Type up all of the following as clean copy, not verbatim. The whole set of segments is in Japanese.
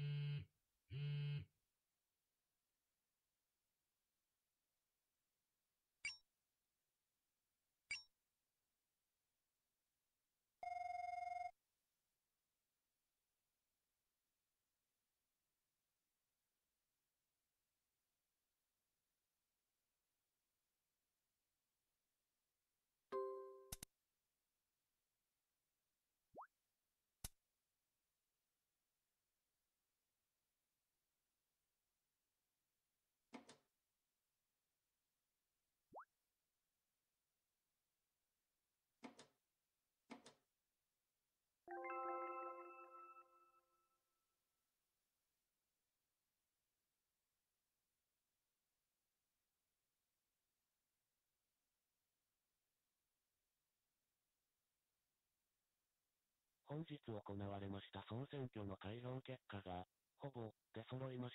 本日行われました総選挙の開票結果が、ほぼ、出揃いました。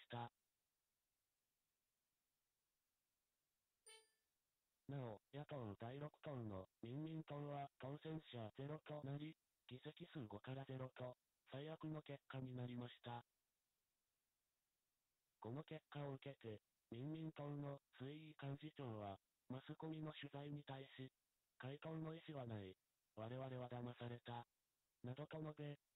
なお、野党第6党の民民党は当選者0となり、議席数5から0と、最悪の結果になりました。この結果を受けて、民民党の水井幹事長は、マスコミの取材に対し、回答の意思はない。我々は騙された。などと述べ、